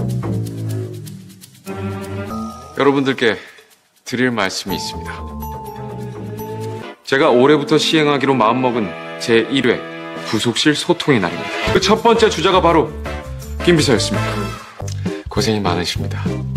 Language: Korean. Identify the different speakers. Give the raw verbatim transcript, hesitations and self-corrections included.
Speaker 1: 여러분들께 드릴 말씀이 있습니다. 제가 올해부터 시행하기로 마음먹은 제일 회 부속실 소통의 날입니다. 그 첫 번째 주자가 바로 김 비서였습니다. 고생이 많으십니다.